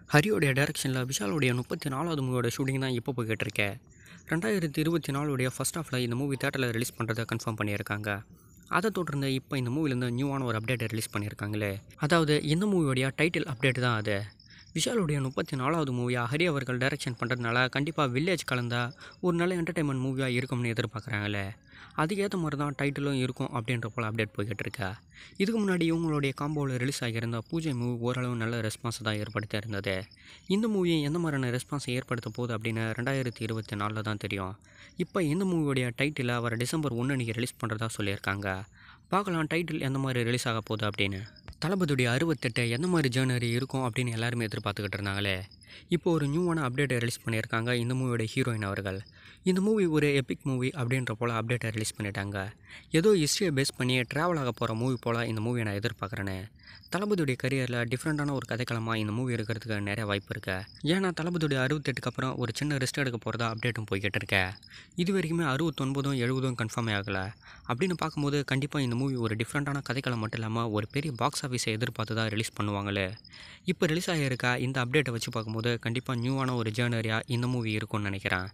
ஹரியோடைய டைரக்ஷனில் விஷாலுடைய 34வது மூவியோட ஷூட்டிங் தான் இப்போ போய்கிட்டு இருக்கேன். 2024 ஃபர்ஸ்ட் ஹாஃபில் இந்த மூவி தேட்டரில் ரிலீஸ் பண்ணுறதை கன்ஃபார்ம் பண்ணியிருக்காங்க. அதை தொடர்ந்து இப்போ இந்த மூவிலேருந்து நியூவான ஒரு அப்டேட்டை ரிலீஸ் பண்ணியிருக்காங்களே. அதாவது இந்த மூவியோடைய டைட்டில் அப்டேட் தான் அது. விஷாலுடைய 34வது மூவியாக ஹரி அவர்கள் டைரக்ஷன் பண்ணுறதுனால கண்டிப்பாக வில்லேஜ் கலந்த ஒரு நல்ல என்டர்டைன்மெண்ட் மூவியாக இருக்கும்னு எதிர்பார்க்குறாங்களே. அதுக்கேற்ற மாதிரி தான் டைட்டிலும் இருக்கும் அப்படின்ற போல் அப்டேட் போய்கிட்டு இருக்கா. இதுக்கு முன்னாடி இவங்களுடைய காம்போவில் ரிலீஸ் ஆகியிருந்த பூஜை மூவி ஓரளவு நல்ல ரெஸ்பான்ஸ் தான் ஏற்படுத்தி இருந்தது. இந்த மூவியை எந்த மாதிரியான ரெஸ்பான்ஸை ஏற்படுத்த போகுது அப்படின்னு 2024 தான் தெரியும். இப்போ இந்த மூவியோடைய டைட்டிலை வர டிசம்பர் 1 அன்றைக்கி ரிலீஸ் பண்ணுறதா சொல்லியிருக்காங்க. பார்க்கலாம் டைட்டில் எந்த மாதிரி ரிலீஸ் ஆக போகுது அப்படின்னு. தளபதியுடைய 68 எந்த மாதிரி ஜேர்னரி இருக்கும் அப்படின்னு எல்லாருமே எதிர்பார்த்துக்கிட்டு இருந்தாங்களே. இப்போ ஒரு நியூவான அப்டேட்டை ரிலீஸ் பண்ணியிருக்காங்க இந்த மூவியோட ஹீரோயின் அவர்கள். இந்த மூவி ஒரு எபிக் மூவி அப்படின்ற போல் அப்டேட்டை ரிலீஸ் பண்ணிட்டாங்க. ஏதோ ஹிஸ்ட்ரியை பேஸ் பண்ணி ட்ராவல் ஆக போகிற மூவி போல் இந்த மூவியை நான் எதிர்பார்க்குறேன்னு. தளபதியுடைய கரியரில் டிஃப்ரெண்ட்டான ஒரு கதைக்களமாக இந்த மூவி இருக்கிறதுக்கு நிறைய வாய்ப்பு இருக்குது. ஏன்னா தளபதியுடைய 68க்கு அப்புறம் ஒரு சின்ன ரெஸ்ட் எடுக்க போகிறதா அப்டேட்டும் போய்கிட்டு இருக்கேன். இது வரைக்குமே 69 70 கன்ஃபார்மே ஆகலை. அப்படின்னு பார்க்கும்போது கண்டிப்பாக இந்த மூவி ஒரு டிஃப்ரெண்ட்டான கதைக்களம் மட்டும் இல்லாமல் ஒரு பெரிய பாக்ஸ் ஆஃபீஸை எதிர்பார்த்து தான் ரிலீஸ் பண்ணுவாங்களே. இப்போ ரிலீஸ் ஆகியிருக்கா இந்த அப்டேட்டை வச்சு பார்க்கும்போது கண்டிப்பாக நியூவான ஒரு ஜேர்னரியாக இந்த மூவி இருக்கும்னு நினைக்கிறேன்.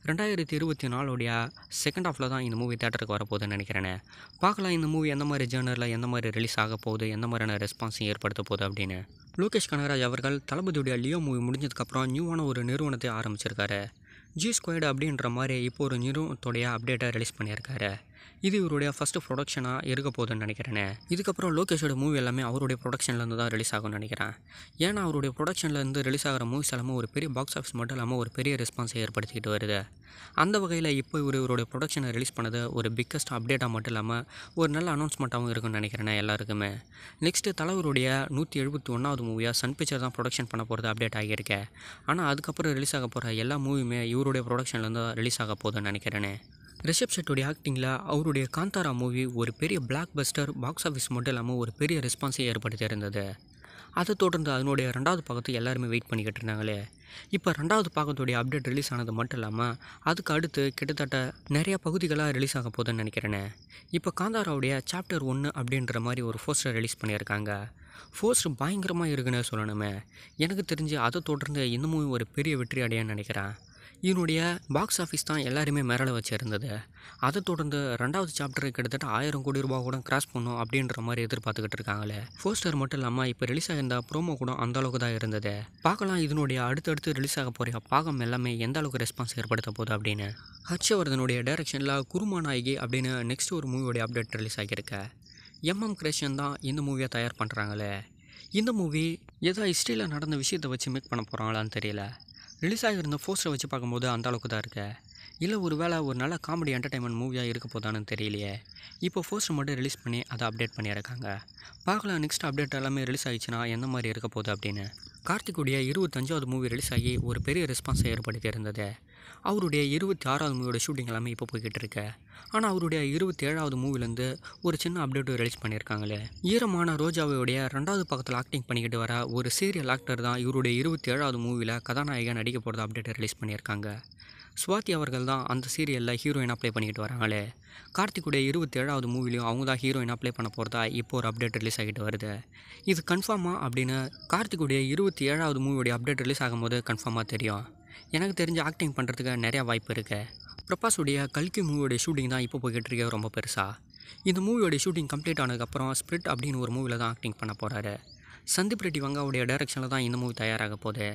2024 செகண்ட் ஹாஃபில் தான் இந்த மூவி தேட்டருக்கு வரப்போகுதுன்னு நினைக்கிறேன். பார்க்கலாம் இந்த மூவி எந்த மாதிரி ஜேர்னரில் எந்த மாதிரி ரிலீஸ் ஆக போகுது, எந்த மாதிரியான ரெஸ்பான்ஸையும் ஏற்படுத்த போகுது அப்படின்னு. லோகேஷ் கனகராஜ் அவர்கள் தளபதியுடைய லியோ மூவி முடிஞ்சதுக்கப்புறம் நியூவான ஒரு நிறுவனத்தை ஆரம்பிச்சிருக்காரு. ஜி ஸ்குவாட் அப்படின்ற மாதிரி இப்போ ஒரு நிறுவனத்துடைய அப்டேட்டை ரிலீஸ் பண்ணியிருக்காரு. இது இவருடைய ஃபஸ்ட்டு ப்ரொடக்ஷனாக இருக்க போகுதுன்னு நினைக்கிறேன். இதுக்கப்புறம் லோகேஷோட மூவி எல்லாமே அவருடைய ப்ரொடக்ஷன்லேருந்து தான் ரிலீஸ் ஆகும்னு நினைக்கிறேன். ஏன்னா அவருடைய ப்ரொடக்ஷன்லேருந்து ரிலீஸ் ஆகிற மூவிஸ் எல்லாமே ஒரு பெரிய பாக்ஸ் ஆஃபீஸ் மட்டும் இல்லாமல் ஒரு பெரிய ரெஸ்பான்ஸை ஏற்படுத்திக்கிட்டு வருது. அந்த வகையில் இப்போ இவருடைய ப்ரொடக்ஷனை ரிலீஸ் பண்ணது ஒரு பிக்கஸ்ட் அப்டேட்டாக மட்டும் இல்லாமல் ஒரு நல்ல அனௌன்ஸ்மெண்ட்டாகவும் இருக்குன்னு நினைக்கிறேன் எல்லாருக்குமே. நெக்ஸ்ட்டு தலைவருடைய 171வது மூவியாக சன் பிக்சர் தான் ப்ரொடக்ஷன் பண்ண போகிறது அப்டேட் ஆகியிருக்கேன். ஆனால் அதுக்கப்புறம் ரிலீஸ் ஆக போகிற எல்லா மூவியுமே இவருடைய ப்ரொடக்ஷன்லேருந்து தான் ரிலீஸ் ஆக போகுதுன்னு நினைக்கிறேன். ரிஷப் ஷெட்டியோடைய ஆக்டிங்கில் அவருடைய காந்தாரா மூவி ஒரு பெரிய பிளாக் பஸ்டர் பாக்ஸ் ஆஃபீஸ் மட்டும் இல்லாமல் ஒரு பெரிய ரெஸ்பான்ஸை ஏற்படுத்தி இருந்தது. அதை தொடர்ந்து அதனுடைய 2வது பாகத்தை எல்லாருமே வெயிட் பண்ணிக்கிட்டு இருந்தாங்களே. இப்போ 2வது பாகத்துடைய அப்டேட் ரிலீஸ் ஆனது மட்டும் இல்லாமல் அதுக்கு அடுத்து கிட்டத்தட்ட நிறையா பகுதிகளாக ரிலீஸ் ஆக போகுதுன்னு நினைக்கிறேன். இப்போ காந்தாராவுடைய சாப்டர் 1 அப்படின்ற மாதிரி ஒரு போஸ்டர் ரிலீஸ் பண்ணியிருக்காங்க. போஸ்டர் பயங்கரமாக இருக்குன்னு சொல்லணுமே. எனக்கு தெரிஞ்சு அதை தொடர்ந்து இந்த மூவி ஒரு பெரிய வெற்றி அடையான்னு நினைக்கிறேன். இதனுடைய பாக்ஸ் ஆஃபீஸ் தான் எல்லாருமே மிரள வச்சுருந்தது. அதை தொடர்ந்து 2வது சாப்டர் கிட்டத்தட்ட 1000 கோடி ரூபா கூட கிராஸ் பண்ணும் அப்படின்ற மாதிரி எதிர்பார்த்துக்கிட்டு இருக்காங்களே. போஸ்டர் மட்டும் இல்லாமல் இப்போ ரிலீஸ் ஆகிருந்த ப்ரோமோ கூட அந்த அளவுக்கு தான் இருந்தது. பார்க்கலாம் இதனுடைய அடுத்தடுத்து ரிலீஸ் ஆக போகிற பாகம் எல்லாமே எந்த அளவுக்கு ரெஸ்பான்ஸ் ஏற்படுத்த போகுது அப்படின்னு. ஹர்ஷவர்தனுடைய டைரக்ஷனில் குருமாநாயகி அப்படின்னு நெக்ஸ்ட் ஒரு மூவியோடைய அப்டேட் ரிலீஸ் ஆகியிருக்க. கிரியேஷன் தான் இந்த மூவியை தயார் பண்ணுறாங்களே. இந்த மூவி ஏதோ ஹிஸ்ட்ரியில் நடந்த விஷயத்தை வச்சு மேக் பண்ண போகிறாங்களான்னு தெரியல. ரிலீஸ் ஆகியிருந்த போஸ்டரை வச்சு பார்க்கும்போது அந்த அளவுக்கு தான் இருக்கு. இல்லை ஒரு வேளை ஒரு நல்ல காமெடி என்டர்டைன்மெண்ட் மூவியாக இருக்க போதான்னு தெரியலையே. இப்போ போஸ்டர் மட்டும் ரிலீஸ் பண்ணி அதை அப்டேட் பண்ணியிருக்காங்க. பார்க்கலாம் நெக்ஸ்ட் அப்டேட் எல்லாமே ரிலீஸ் ஆகிடுச்சுன்னா எந்த மாதிரி இருக்க போகுது அப்படின்னு. கார்த்திக்குடைய 25வது மூவி ரிலீஸ் ஆகி ஒரு பெரிய ரெஸ்பான்ஸை ஏற்படுத்தி இருந்தது. அவருடைய 26வது மூவியோட ஷூட்டிங் எல்லாமே இப்போ போய்கிட்டு இருக்கு. ஆனால் அவருடைய 27வது மூவிலேருந்து ஒரு சின்ன அப்டேட்டு ரிலீஸ் பண்ணியிருக்காங்களே. ஈரமான ரோஜாவையுடைய 2வது பக்கத்தில் ஆக்டிங் பண்ணிக்கிட்டு வர ஒரு சீரியல் ஆக்டர் தான் இவருடைய 27வது மூவியில் கதாநாயகன் நடிக்க போகிறத அப்டேட்டை ரிலீஸ் பண்ணியிருக்காங்க. ஸ்வாதி அவர்கள் தான் அந்த சீரியலில் ஹீரோயினாக ப்ளே பண்ணிக்கிட்டு வராங்களே. கார்த்திக்குடைய 27வது மூவிலையும் அவங்க தான் ஹீரோயினாக ப்ளே பண்ண போகிறதா இப்போ ஒரு அப்டேட் ரிலீஸ் ஆகிட்டு வருது. இது கன்ஃபார்மாக அப்படின்னு கார்த்திக்குடைய 27வது மூவியோடைய அப்டேட் ரிலீஸ் ஆகும்போது கன்ஃபார்மாக தெரியும். எனக்கு தெரிஞ்ச ஆக்டிங் பண்ணுறதுக்கு நிறையா வாய்ப்பு இருக்குது. பிரபாஸுடைய கல்கி மூவியோடைய ஷூட்டிங் தான் இப்போ போய்கிட்டு இருக்கே ரொம்ப பெருசாக. இந்த மூவியோடைய ஷூட்டிங் கம்ப்ளீட் ஆனதுக்கப்புறம் ஸ்பிரிட் அப்படின்னு ஒரு மூவியில் தான் ஆக்டிங் பண்ண போகிறாரு. சந்தீப் ரெட்டி வங்காவுடைய டைரக்ஷனில் தான் இந்த மூவி தயாராக போகுது.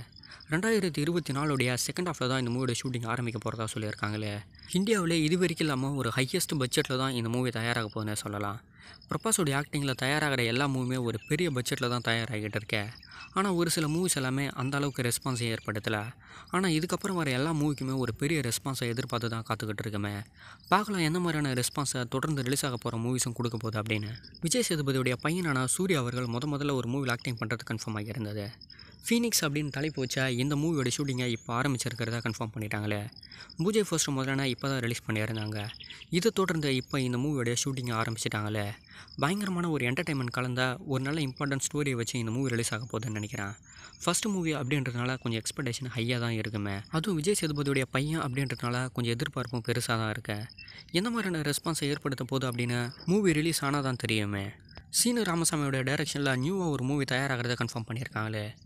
2024 செகண்ட் ஹாஃபில் தான் இந்த மூவியோட ஷூட்டிங் ஆரம்பிக்க போகிறதா சொல்லியிருக்காங்களே. இந்தியாவிலே இது வரைக்கும் இல்லாமல் ஒரு ஹையஸ்ட் பட்ஜெட்டில் தான் இந்த மூவி தயாராக போகுதுன்னு சொல்லலாம். பிரபாஸோடைய ஆக்டிங்கில் தயாராகிற எல்லா மூவியுமே ஒரு பெரிய பட்ஜெட்டில் தான் தயாராகிட்டு இருக்கேன். ஆனால் ஒரு சில மூவிஸ் எல்லாமே அந்த அளவுக்கு ரெஸ்பான்ஸை ஏற்படுத்தலை. ஆனால் இதுக்கப்புறம் வர எல்லா மூவிக்குமே ஒரு பெரிய ரெஸ்பான்ஸை எதிர்பார்த்து தான் காத்துக்கிட்டு இருக்குமே. பார்க்கலாம் எந்த மாதிரியான ரெஸ்பான்ஸை தொடர்ந்து ரிலீஸ் ஆக போகிற மூவிஸும் கொடுக்க போகுது அப்படின்னு. விஜய் சேதுபதியுடைய பையனான சூர்யா அவர்கள் முதல்ல ஒரு மூவியில் ஆக்டிங் பண்ணுறது கன்ஃபார்ம் ஆகியிருந்தது. ஃபீனிக்ஸ் அப்படின்னு தலைப்பு வச்ச இந்த மூவியோட ஷூட்டிங்கை இப்போ ஆரம்பிச்சிருக்கிறதா கன்ஃபார்ம் பண்ணிட்டாங்களே. பூஜை போஸ்டர் முதல்ல இப்போ தான் ரிலீஸ் பண்ணியிருந்தாங்க. இதை தொடர்ந்து இப்போ இந்த மூவியோடைய ஷூட்டிங்கை ஆரம்பிச்சிட்டாங்களே. பயங்கரமான ஒரு என்டர்டைன்மெண்ட் கலந்த ஒரு நல்ல இம்பார்ட்டன்ட் ஸ்டோரியை வச்சு இந்த மூவி ரிலீஸ் ஆக போகுதுன்னு நினைக்கிறேன். ஃபஸ்ட்டு மூவி அப்படின்றதுனால கொஞ்சம் எக்ஸ்பெக்டேஷன் ஹையாக தான் இருக்குமே. அதுவும் விஜய் சேதுபதியுடைய பையன் அப்படின்றதுனால கொஞ்சம் எதிர்பார்ப்பும் பெருசாக தான் இருக்கேன். எந்த மாதிரியான ரெஸ்பான்ஸை ஏற்படுத்த போகுது அப்படின்னு மூவி ரிலீஸ் ஆனால் தான் தெரியுமே. சீனு ராமசாமியோட டைரக்ஷனில் நியூவாக ஒரு மூவி தயாராகிறத கன்ஃபார்ம் பண்ணியிருக்காங்களே.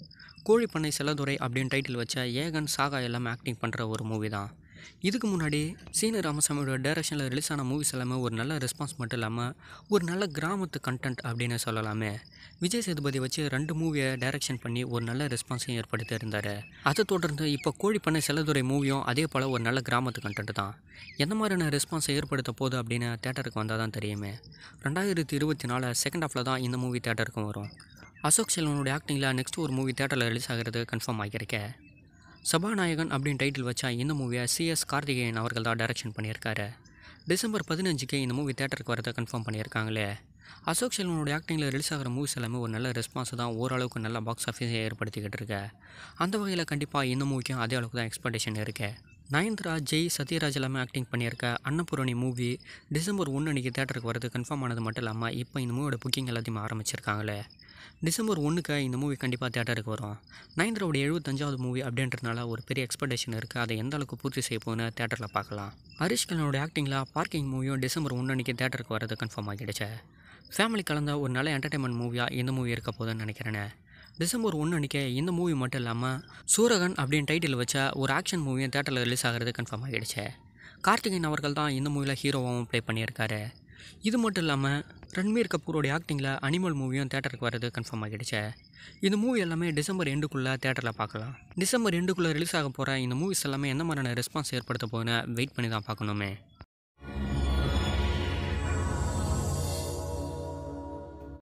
கோழி பண்ணை செல்லதுரை அப்படின்னு டைட்டில் வச்ச ஏகன் சாகா எல்லாமே ஆக்டிங் பண்ணுற ஒரு மூவி தான். இதுக்கு முன்னாடி சீனு ராமசாமியோட டைரக்ஷனில் ரிலீஸ் ஆன மூவிஸ் எல்லாமே ஒரு நல்ல ரெஸ்பான்ஸ் மட்டும் இல்லாமல் ஒரு நல்ல கிராமத்து கண்டென்ட் அப்படின்னு சொல்லலாமே. விஜய் சேதுபதி வச்சு 2 மூவியை டைரக்ஷன் பண்ணி ஒரு நல்ல ரெஸ்பான்ஸையும் ஏற்படுத்தி இருந்தார். அதை தொடர்ந்து இப்போ கோழி பண்ணை செல்லதுரை மூவியும் அதே போல் ஒரு நல்ல கிராமத்து கண்டென்ட் தான். எந்த மாதிரியான ரெஸ்பான்ஸை ஏற்படுத்த போகுது அப்படின்னு தேட்டருக்கு வந்தால் தான் தெரியுமே. 2024 செகண்ட் ஹாஃபில் தான் இந்த மூவி தேட்டருக்கும் வரும். அசோக் செல்வனுடைய ஆக்டிங்கில் நெக்ஸ்ட் ஒரு மூவி தேட்டரில் ரிலீஸ் ஆகிறது கன்ஃபார்ம் ஆகியிருக்கேன். சபாநாயகன் அப்படின்னு டைட்டில் வச்சா இந்த மூவியை CS கார்த்திகேயன் அவர்கள் தான் டைரக்ஷன் பண்ணியிருக்காரு. டிசம்பர் 15 இந்த மூவி தேட்டருக்கு வரதை கன்ஃபார்ம் பண்ணியிருக்காங்களே. அசோக் செல்வனுடைய ஆக்டிங்கில் ரிலீஸ் ஆகிற மூவிஸ் எல்லாமே ஒரு நல்ல ரெஸ்பான்ஸ் தான் ஓரளவுக்கு நல்ல பாக்ஸ் ஆஃபீஸை ஏற்படுத்திக்கிட்டு இருக்கு. அந்த வகையில் கண்டிப்பாக இந்த மூவிக்கும் அதே அளவுக்கு தான் எக்ஸ்பெக்டேஷன் இருக்கு. நயன்தாரா, ஜெய், சத்யராஜ் எல்லாமே ஆக்டிங் பண்ணியிருக்க அன்னபூரணி மூவி டிசம்பர் 1 அன்றைக்கி தேட்டருக்கு வரது கன்ஃபார்ம் ஆனது மட்டும் இல்லாமல் இப்போ இந்த மூவியோட புக்கிங் எல்லாத்தையுமே ஆரம்பிச்சிருக்காங்களே. டிசம்பர் 1 இந்த மூவி கண்டிப்பாக தேட்டருக்கு வரும். நயன்தாராவுடைய 75வது மூவி அப்படின்றதுனால ஒரு பெரிய எக்ஸ்பெக்டேஷன் இருக்குது. அதை எந்த அளவுக்கு பூர்த்தி செய்ய போகுதுன்னு தேட்டரில் பார்க்கலாம். ஹரிஷ் கண்ணனோட ஆக்டிங்கில் பார்க்கிங் மூவியும் டிசம்பர் 1 அன்றைக்கி தேட்டருக்கு வரது கன்ஃபார்ம் ஆகிடுச்சு. ஃபேமிலி கலந்த ஒரு நல்ல என்டர்டைன்மெண்ட் மூவியாக இந்த மூவி இருக்க போகுதுன்னு நினைக்கிறேன். டிசம்பர் 1 அன்றைக்கி இந்த மூவி மட்டும் இல்லாமல் சூரகன் அப்படின்னு டைட்டில் வச்ச ஒரு ஆக்ஷன் மூவியும் தேட்டரில் ரிலீஸ் ஆகிறது கன்ஃபார்ம் ஆகிடுச்சு. கார்த்திகேயன் அவர்கள் தான் இந்த மூவியில் ஹீரோவாகவும் ப்ளே பண்ணியிருக்காரு. இது மட்டும் இல்லாமல் ரன்பீர் கபூரோடைய ஆக்டிங்கில் அனிமல் மூவியும் தேட்டருக்கு வரது கன்ஃபார்ம் ஆகிடுச்சு. இந்த மூவி எல்லாமே டிசம்பர் 2க்குள்ளே தேட்டரில் பார்க்கலாம். டிசம்பர் 2க்குள்ளே ரிலீஸ் ஆக போகிற இந்த மூவிஸ் எல்லாமே எந்த மாதிரியான ரெஸ்பான்ஸ் ஏற்படுத்த போகுதுன்னு வெயிட் பண்ணி தான் பார்க்கணுமே.